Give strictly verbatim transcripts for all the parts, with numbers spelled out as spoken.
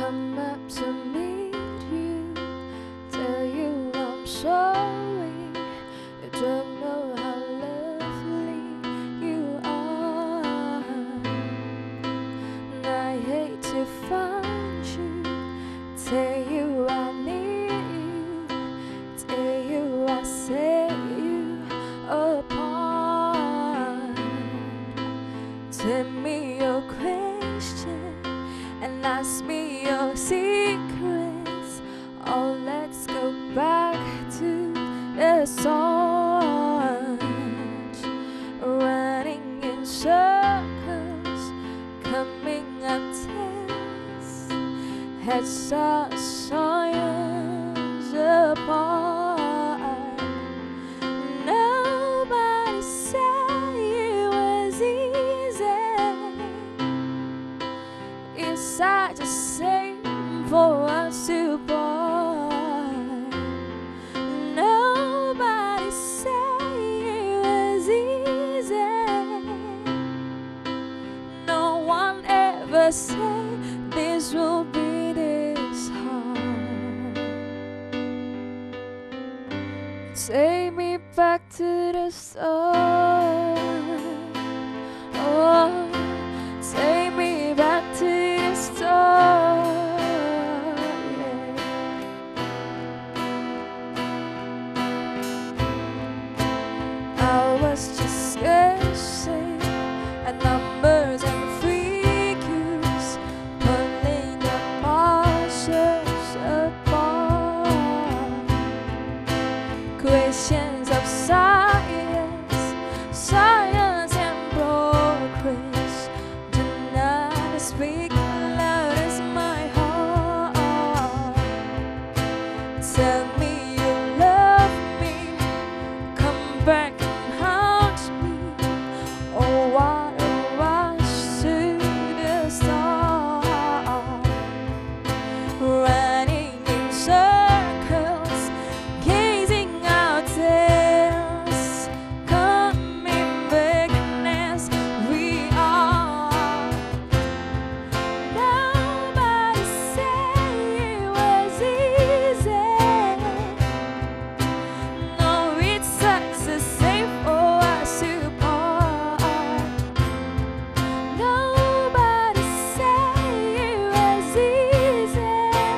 come up to meet you, tell you I'm sorry. You don't know how lovely you are, and I hate to find you, tell you I need you, tell you I set you apart. Tell me your question and ask me your secrets. Oh, let's go back to the start. Running in circles, coming up tense, heads are science apart. Nobody said it was easy. It's such a shame for us to part. Nobody said it was easy. No one ever said this will be this hard. Take me back to the start. Oh, take me back to the start. Yeah. I was just guessing at numbers and figures, pulling the marshals apart. Questions of science, science and progress, do not speak loud as my heart. Tell me you love me, come back and haunt me. Oh, what a rush to the start. Running in circles, gazing out tears, coming back as we are. Nobody said it was easy. No, it sucks to say for us to part. Nobody said it was easy.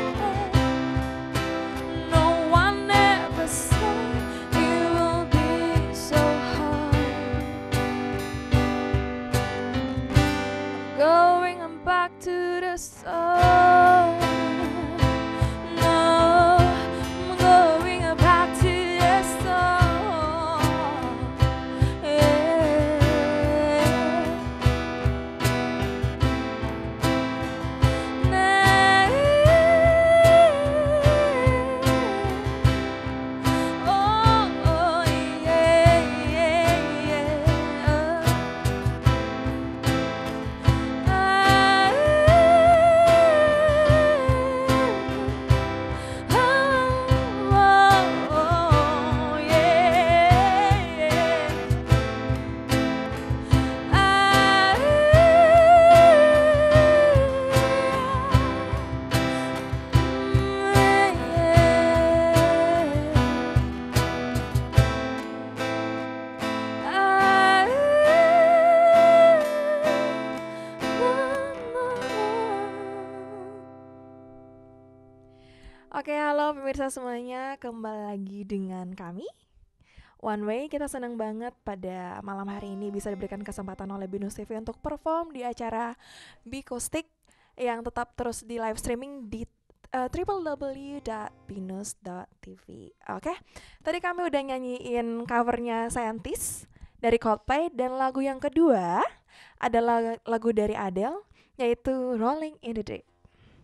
No one ever said it will be so hard. I'm going I'm back to the start. No, I'm going back to the start. Yeah. Nah. Oh, oh, yeah, yeah, yeah. Oke, halo pemirsa semuanya, kembali lagi dengan kami One Way. Kita senang banget pada malam hari ini bisa diberikan kesempatan oleh Binus T V untuk perform di acara Bikoustic yang tetap terus di live streaming di uh, w w w dot binus dot t v. Oke, tadi kami udah nyanyiin covernya Scientist dari Coldplay, dan lagu yang kedua adalah lagu dari Adele, yaitu Rolling in the Deep.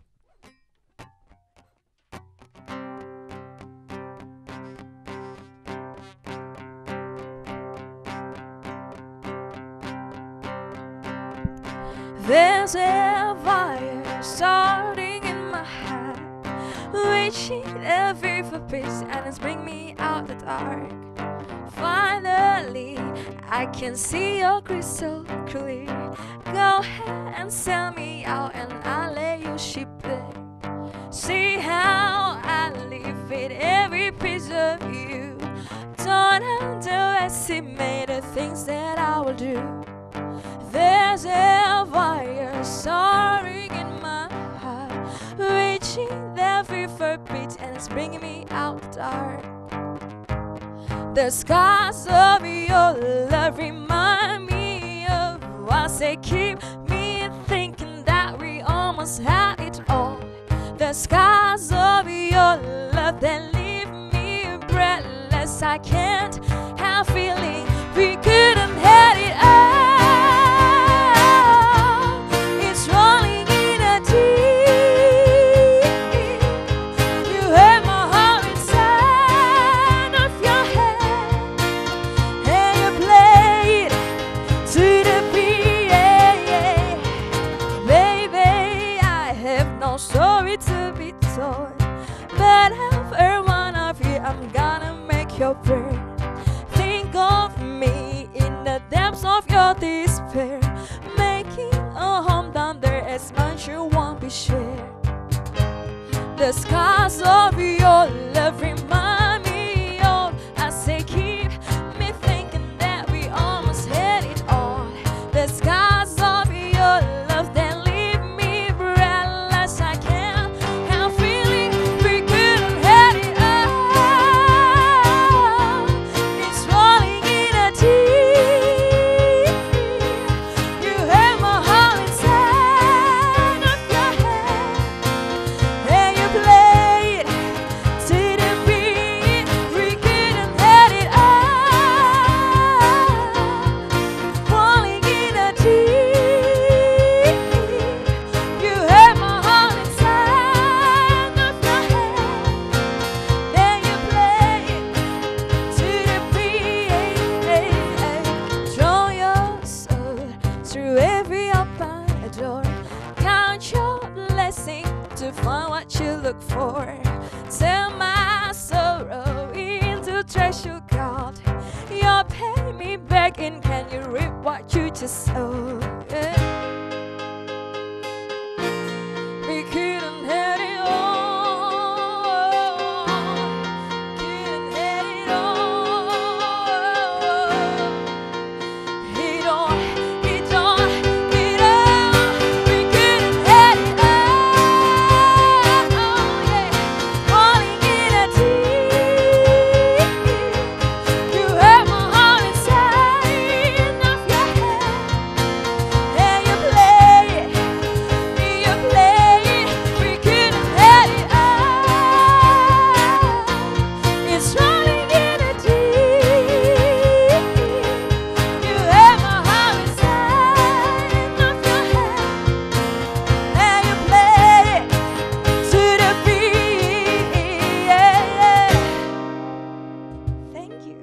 There's a fire starting in my heart, reaching every for peace, and it's bringing me out the dark. Finally, I can see your crystal clear. Go ahead and sell me out, and I'll let you ship it. underestimate the things that I will do. There's a fire soaring in my heart, reaching every beat, and it's bringing me out the dark. The scars of your love remind me of once they keep me thinking that we almost had it all. The scars of your love that leave me breathless. I can't help feeling we couldn't have it all. It's rolling in a deep. You have my heart inside of your hand, and you play it to the beat. Yeah, yeah. Baby, I have no story to be told, but after one of you, I'm gonna make your burn. Think of me in the depths of your despair, making a home down there as much you won't be shared. The scars of your love remind me of as they keep me thinking that we almost had it all. The scars of your love that leave me breathless. I can't help feeling we couldn't have it all. It's rolling in a deep. You have my heart inside of your hand, and you play it to the beat. We couldn't have it all. Rolling in a deep. You have my heart inside of your hand, and you play it to the beat. Draw your soul through every open door. Count your blessing to find what you look for. Turn my sorrow into treasure gold. You pay me back, and can you reap what you just sowed? Yeah. We couldn't have it all. Couldn't have it all. It all, it all, it all. We couldn't have it all. Yeah. Falling in a deep. You have my heart inside of your hand, and you play it, you play it. We couldn't have it all. It's rolling in a deep. You have my heart inside of your hand, and you play it to the beat. Yeah, yeah. Thank you.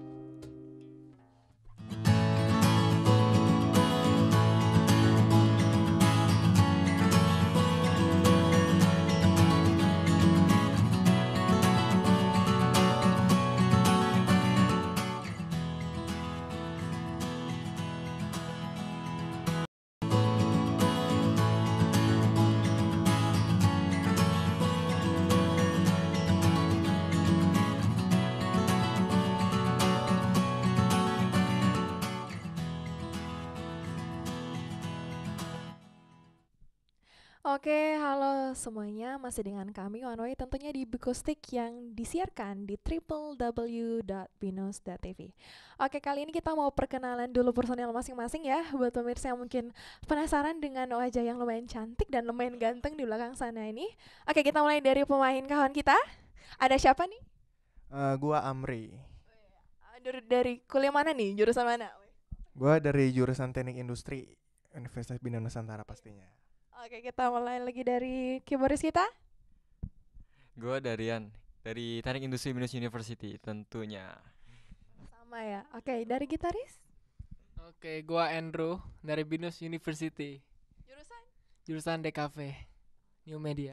Oke, halo semuanya, masih dengan kami One Way tentunya di Bikustik yang disiarkan di w w w dot binus dot t v. Oke, kali ini kita mau perkenalan dulu personil masing-masing ya, buat pemirsa yang mungkin penasaran dengan wajah yang lumayan cantik dan lumayan ganteng di belakang sana ini. Oke, kita mulai dari pemain kawan kita. Ada siapa nih? Eh, gua Amri. Ah, Dari, dari kuliah mana nih? Jurusan mana? Gua dari jurusan Teknik Industri Universitas Bina Nusantara pastinya. Oke, kita mulai lagi dari keyboardis kita. Gue Darian dari Teknik Industri Binus University tentunya. Sama ya. Oke, dari gitaris. Oke, gua Andrew dari Binus University, Jurusan? jurusan D K V, New Media.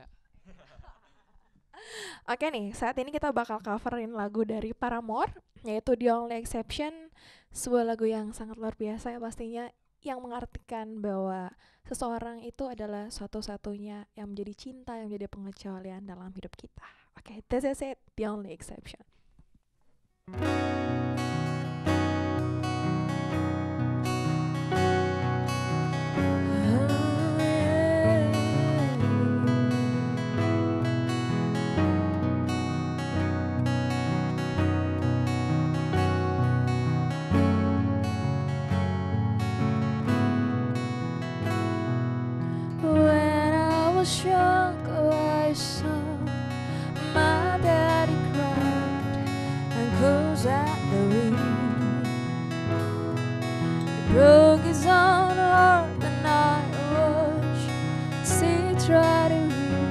Oke nih, saat ini kita bakal coverin lagu dari Paramore, yaitu The Only Exception, sebuah lagu yang sangat luar biasa ya pastinya, yang mengartikan bahwa seseorang itu adalah satu-satunya yang menjadi cinta, yang menjadi pengecualian dalam hidup kita. Oke, this is it, The Only Exception. was younger, I saw my daddy cried and goes at the ring. He broke his own heart and I watched as he tried to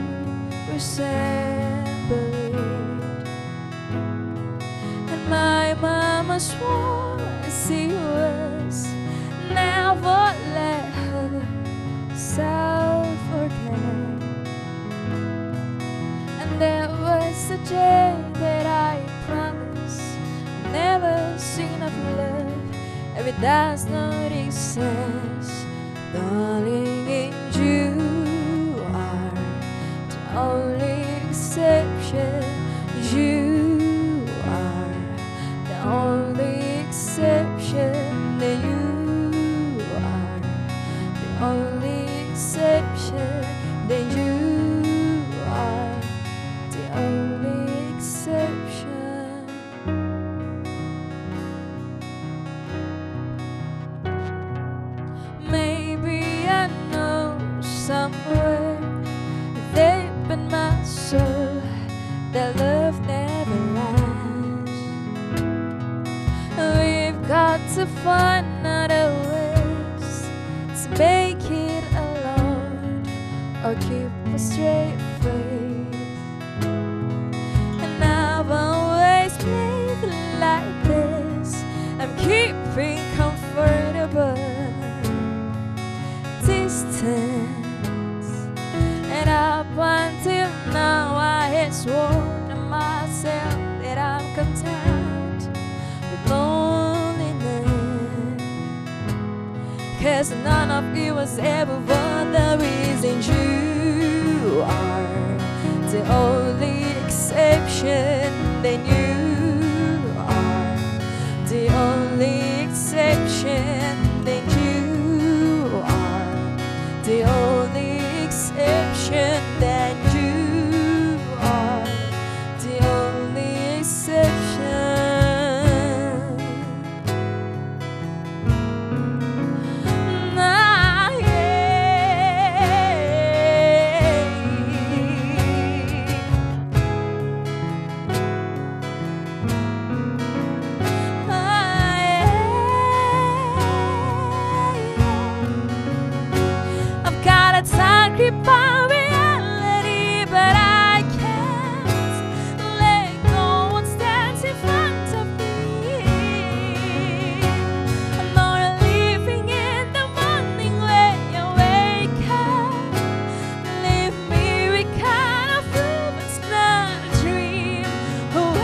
reassemble it. And my mama swore as he was never let herself forget. And there was a day that I promised never seen of love. If it does not exist, darling, and you are the only exception. You are the only exception. That you are the only exception. That you are the only exception. Maybe I know somewhere deep in my soul that love never lasts. We've got to find other ways to make it alone or keep a straight face. And I've always lived like this. I'm keeping comfortable distance. And up until now I had sworn to myself that I'm content with loneliness, 'cause none of it was ever for the reason. You are the only exception. Then you are the only exception. Then you are the only exception. That you are the only exception. Ah, yeah. Ah, yeah. I've got a tight grip on reality, but I can't let no one stand in front of me. I'm not living in the morning when you wake up. Leave me with kind of proof it's not a dream. Oh,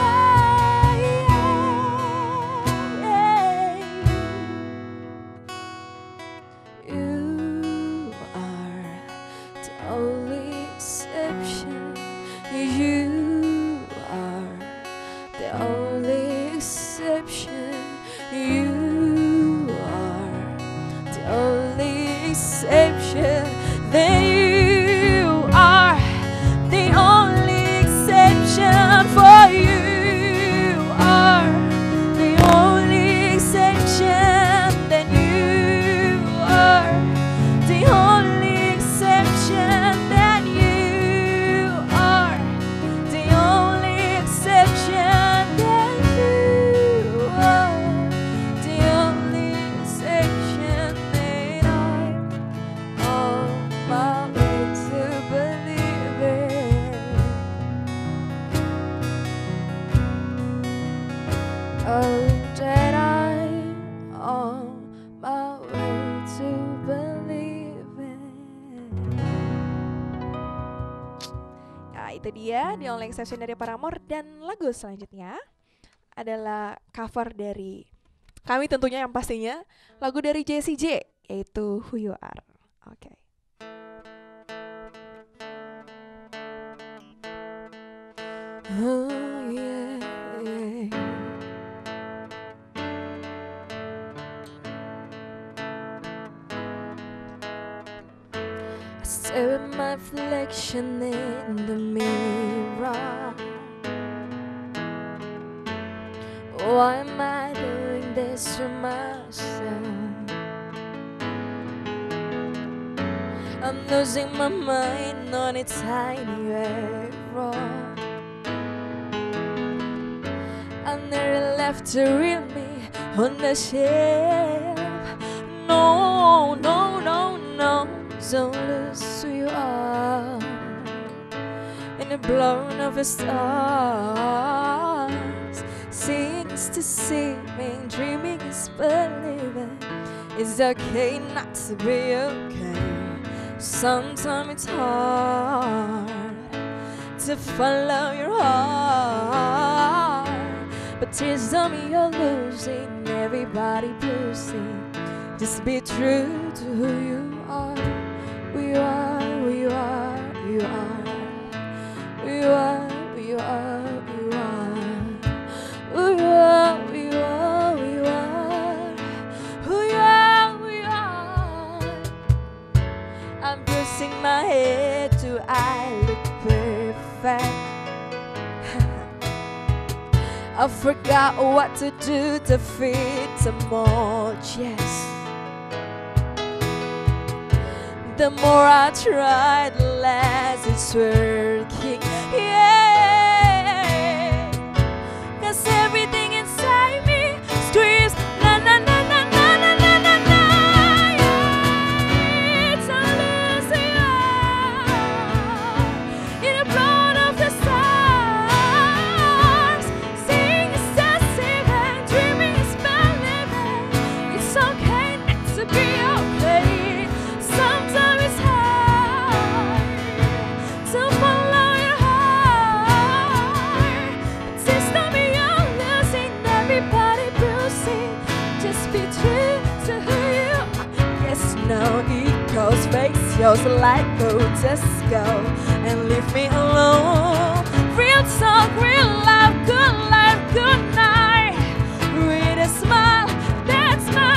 you are the only exception. You are the only exception. You are the only exception. Then you are the only exception. For you are the only exception. Then you are the only exception. Then you are the only exception. Then you are the only exception. And I'm on my way to believe it. Oh, that I'm on my way to believe it. Nah, itu dia The Only Exception dari Paramore. Dan lagu selanjutnya adalah cover dari kami tentunya, yang pastinya lagu dari Jessie J, yaitu Who You Are. Oke. Oh yeah, yeah. I stare at my reflection in the mirror. Why am I doing this to myself? I'm losing my mind on a tiny road. I never left to reel me on the ship. No, no, no, no, don't lose who you are in the blown of the stars. Seeing is deceiving, dreaming is believing. It's okay not to be okay. Sometimes it's hard to follow your heart, but tears on me you're losing, everybody losing. Just be true to who you are. Who you are, who you are, who you are. Who you are, who you are, who you are. Who you are, who you are, who you are. Who you are, who you are. I'm bruising my head to I look perfect. I forgot what to do to fit the mold, yes. The more I try, the less it's working, yeah. Cause everything inside me screams na na na na na na na na na, yeah. It's a losing all in the blood of the stars. Seeing is deceiving, dreaming is believing. It's okay not to be okay. Sometimes it's hard to follow your heart. Please tell me you're losing, everybody bruising. Just be true to who you are. Yes, no egos, face yours like go, just go and leave me alone. Real talk, real love, good life, good night. With a smile, that's my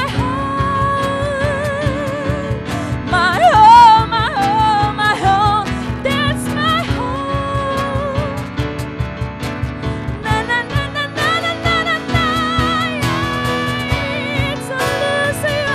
home. My home, my home, my home, that's my home. Na na na na na na na na na, yeah. It's a losing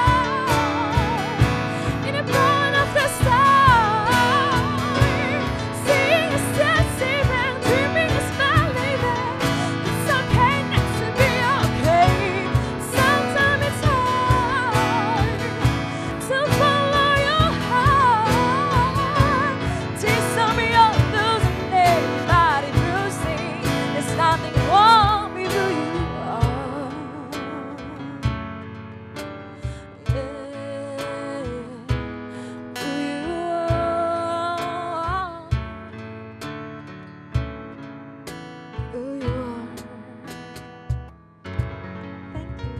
all in the blood of the stars. Seeing is deceiving, dreaming is believing. It's okay not to be okay. Sometimes it's hard to follow your heart. Tears on me you're losing, everybody bruising. There's nothing wrong with who you are. Yeah. Who you are. Who you are. Thank you.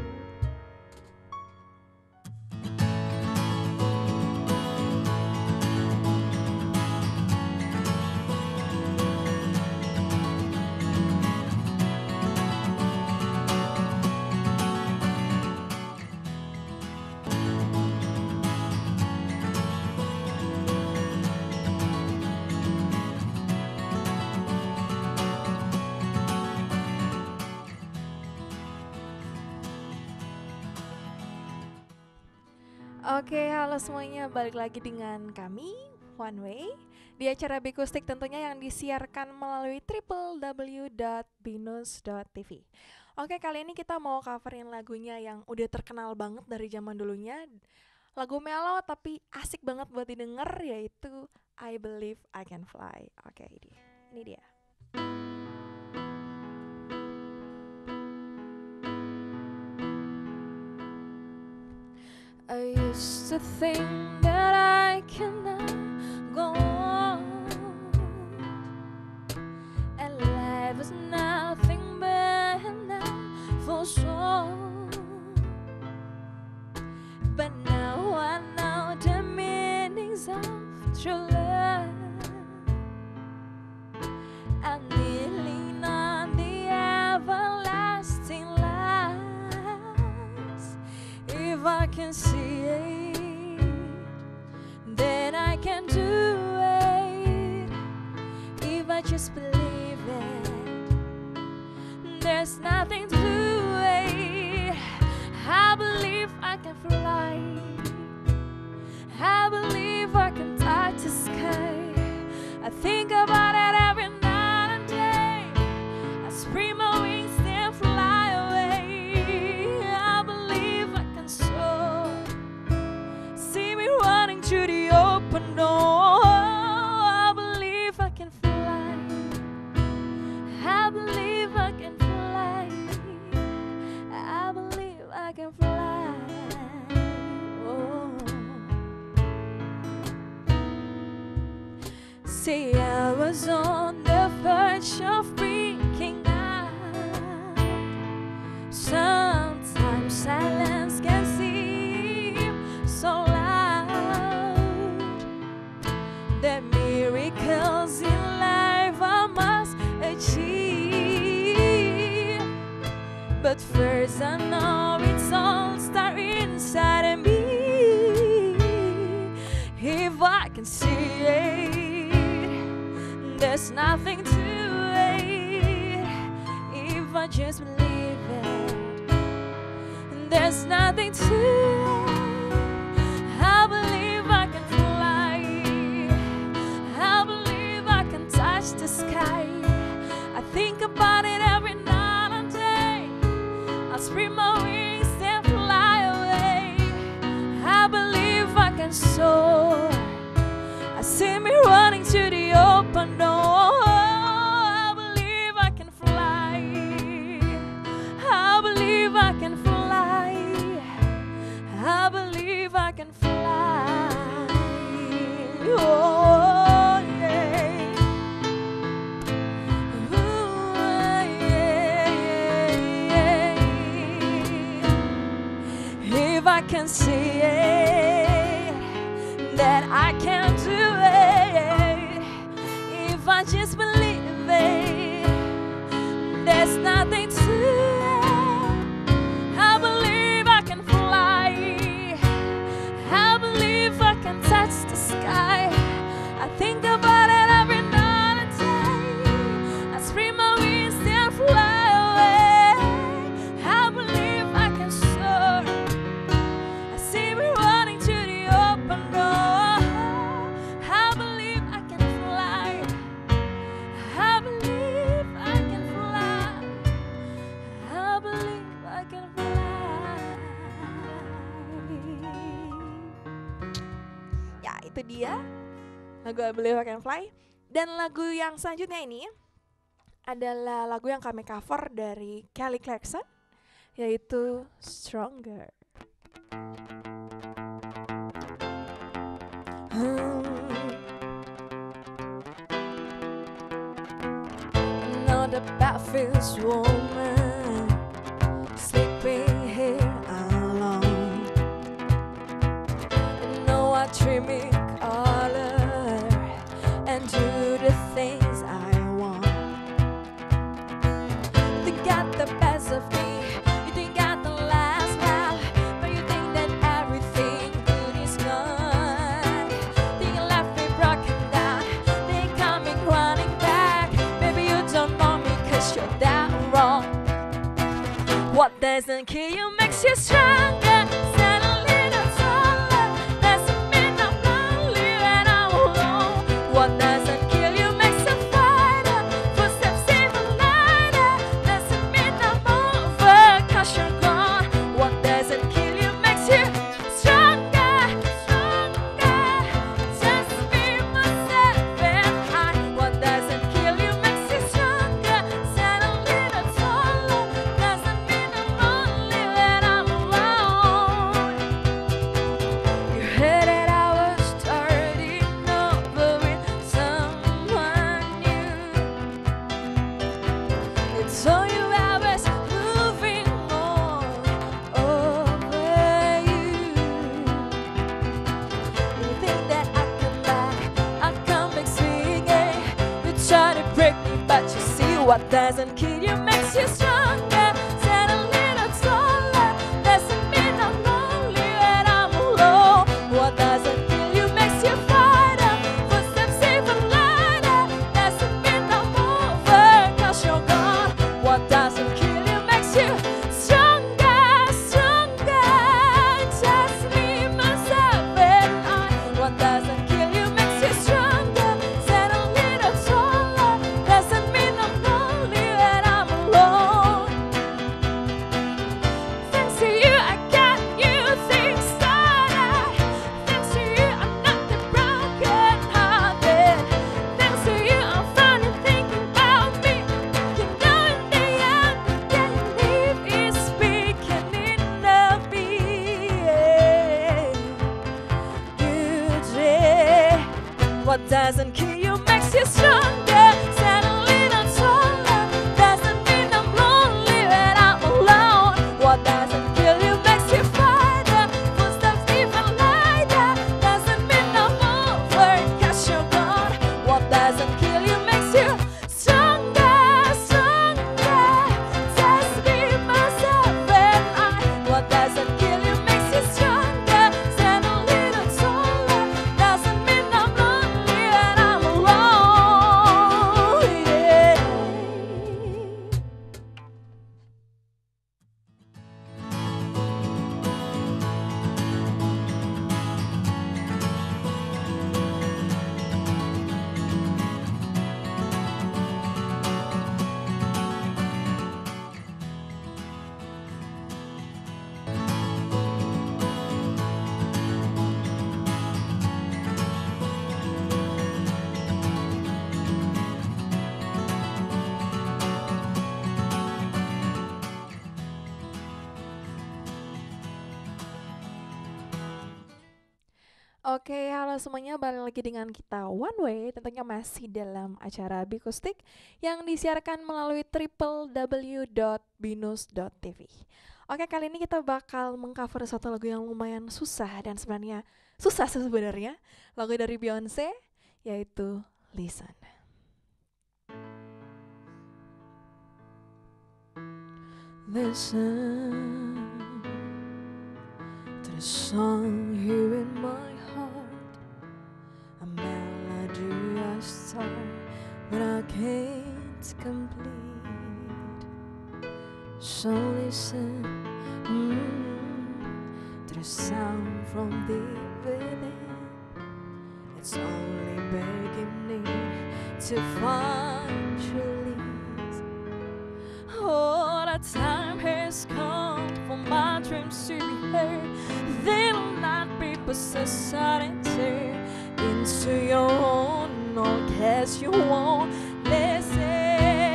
Oke, halo semuanya, balik lagi dengan kami One Way di acara Bikustik tentunya yang disiarkan melalui w w w dot binus dot t v. Oke, kali ini kita mau coverin lagunya yang udah terkenal banget dari zaman dulunya. Lagu mellow tapi asik banget buat didengar, yaitu I Believe I Can Fly. Oke, ini dia. Ini dia. I used to think that I cannot go on, and life was nothing but enough for sure. But now I know the meanings of true love. I'm kneeling on the everlasting lights. If I can see it, then I See, I was on the verge of breaking out. Sometimes silence can seem so loud. The miracles in life I must achieve, but first I know it's all start inside of me. If I can see it, there's nothing to it. If I just believe it, there's nothing to it. I believe I can fly. I believe I can touch the sky. I think about it every night and day. I spread my wings and fly away. I believe I can soar. I see me running to the open door. I believe I can fly. I believe I can fly. I believe I can fly. Oh, yeah. Ooh, yeah, yeah, yeah. If I can see it, that I can do it. If I just believe it, there's nothing to it. I believe I can fly. I believe I can touch the sky. I think about it every night and day. I spread my wings and fly away. I believe I can soar. I see me running to the open door. I believe I can fly. I believe I can fly. I believe I can fly. Ya, itu dia lagu I Believe I Can Fly. Dan lagu yang selanjutnya ini adalah lagu yang kami cover dari Kelly Clarkson, yaitu Stronger. Hmm. Another battlefield woman sleeping here alone. You know I dream in color and do the things I want. They got the best of me. You think got the last laugh, but you think that everything good is gone. Think you left me broken down. They coming running back. Baby, you don't know me 'cause you're that wrong. What doesn't kill you makes you stronger. Stand a little taller. Doesn't mean I'm lonely and I'm alone. What doesn't kill you makes a fighter. Footsteps even lighter. Doesn't mean I'm over 'cause you're gone. What doesn't kill you makes you stronger, stronger. Just be myself and I. What doesn't kill you makes you stronger. Stand a little taller. Doesn't mean I'm lonely when I'm alone. You heard that I was starting over with someone new. It's all you I was moving on over you. You think that I come back, I come back swinging. You try to break me, but you see what doesn't kill you makes you stronger. Stand a little taller. Doesn't mean I'm lonely when I'm alone. What doesn't kill you makes you fighter. Footsteps even lighter. Doesn't mean I'm over 'cause you're gone. What doesn't kill you makes you stronger, stronger. Just me, myself, and I. What doesn't kill you makes you stronger. Stand a little taller. Doesn't mean I'm lonely when I'm alone. kill you makes you stronger. Stand a little taller. Doesn't mean I'm lonely when I'm alone. What doesn't kill you makes you fighter. Footsteps even lighter. Doesn't mean I'm over, 'cause you're gone. What doesn't kill you makes you stronger, stronger. Test me, myself, and I. What doesn't kill you makes you stronger. Stand a little taller. Doesn't mean I'm lonely when I'm alone. Yeah. Oke, halo semuanya, balik lagi dengan kita One Way. Tentunya masih dalam acara Bikustik yang disiarkan melalui w w w dot binus dot t v. Oke, kali ini kita bakal mengcover satu lagu yang lumayan susah dan sebenarnya susah sih sebenarnya. Lagu dari Beyonce, yaitu Listen. Listen to the song here in my heart, a melody I start but I can't complete. So listen mm, to the sound from deep within. It's only beginning to find release. Oh, the time has come for my dreams to be heard. They'll not be possessed and tear into your own, or guess you won't listen.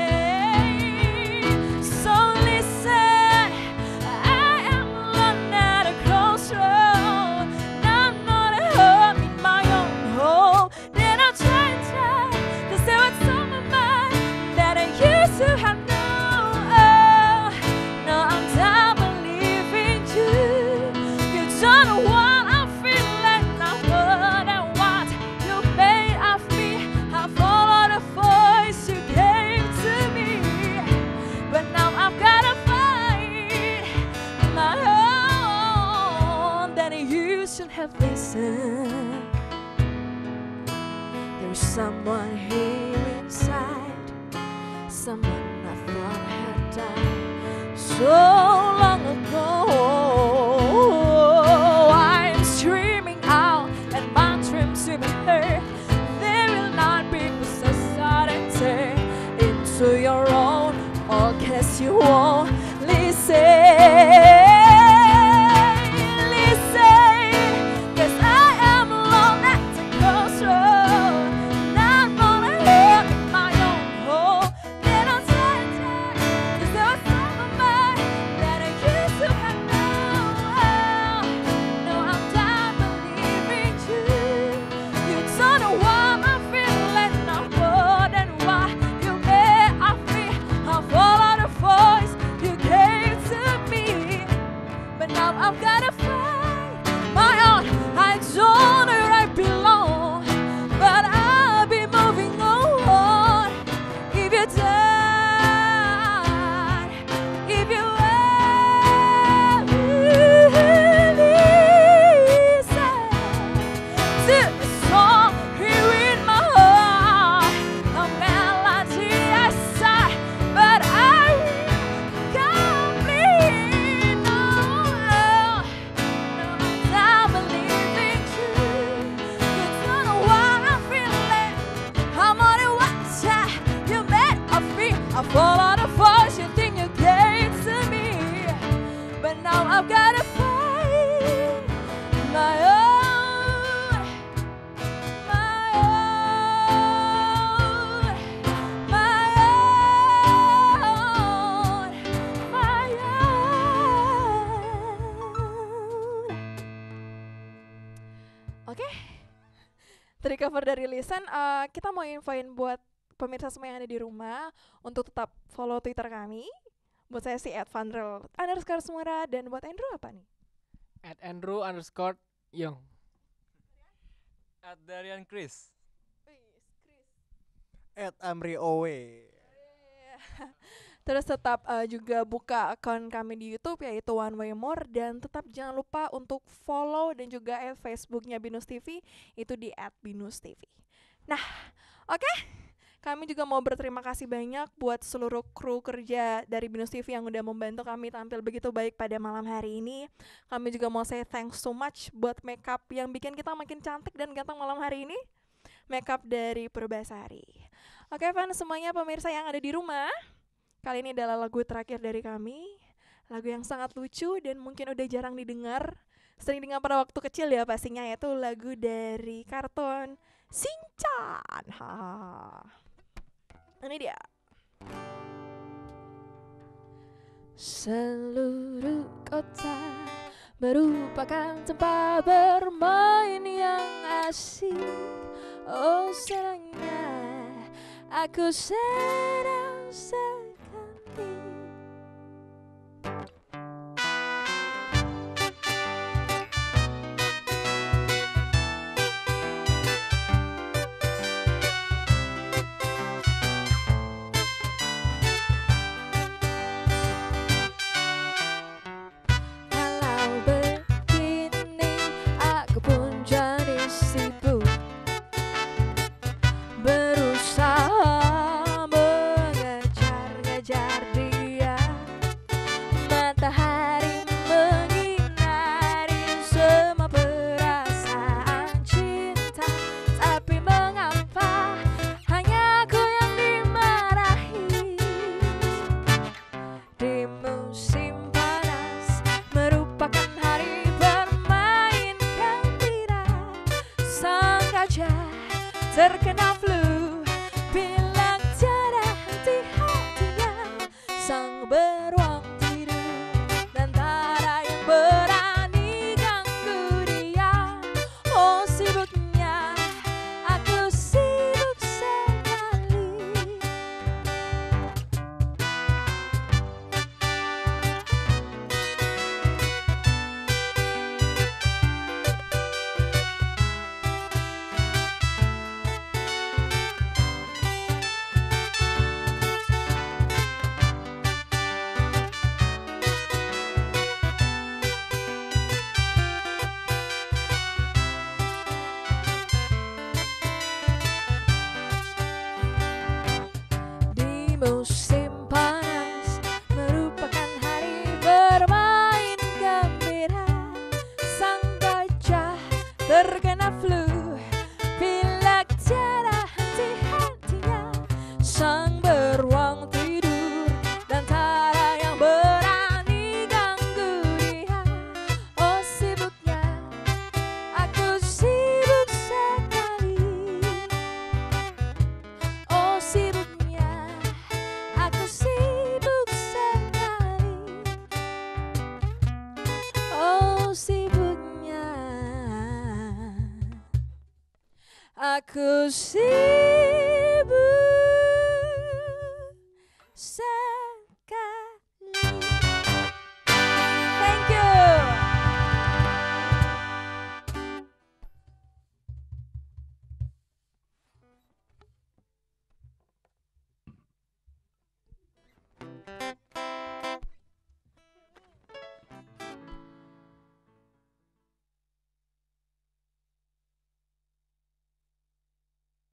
So listen, I am alone at a crossroad. I'm not at home in my own home. Then I'll try and try to say what's on my mind that I used to have known. Oh, no, I'm done believing you. You don't know what I'm feeling, not what I want. You made of me. I followed the voice you gave to me, but now I've gotta fight my own. That you should have listened. There's someone here inside, someone I thought had died so long ago. I'm screaming out and my dreams will be heard. They will not be possessed and turned into your own, or guess you won't listen. Listen, 'cause I am alone at the crossroad. Not gonna help in my own home. Then I'll try and try, 'cause there was on my mind that without further listen, uh, kita mau infoin buat pemirsa semua yang ada di rumah untuk tetap follow Twitter kami. Buat saya sih at Vandrel underscore Semura, dan buat Andrew apa nih? At Andrew underscore Young. At Darian Chris. At Amri Owe. Terus tetap uh, juga buka akun kami di YouTube yaitu One Way More, dan tetap jangan lupa untuk follow dan juga add Facebooknya Binus T V itu di at binus T V. Nah, oke. Okay? Kami juga mau berterima kasih banyak buat seluruh kru kerja dari Binus T V yang udah membantu kami tampil begitu baik pada malam hari ini. Kami juga mau say thanks so much buat makeup yang bikin kita makin cantik dan ganteng malam hari ini. Makeup dari Purbasari. Oke, fans semuanya, pemirsa yang ada di rumah, kali ini adalah lagu terakhir dari kami. Lagu yang sangat lucu dan mungkin udah jarang didengar. Sering dengar pada waktu kecil ya pastinya, yaitu lagu dari kartun Shinchan. Hahaha. Ini dia. Seluruh kota merupakan tempat bermain yang asik. Oh senangnya aku senang sekali. Terkena flu, bilang tiada henti-hentinya. Sang beruang tidur dan tak ada yang berani ganggu dia. Oh sibuknya, aku sibuk sekali. Musim panas merupakan hari bermain gembira. Sang gajah terkena flu, pilek tiada henti-hentinya. Sang beruang tidur dan tak ada yang berani ganggu dia. Oh sibuknya, aku sibuk sekali. Oh sibuknya, aku sibuk sekali. Oh sibuknya, aku sibuk.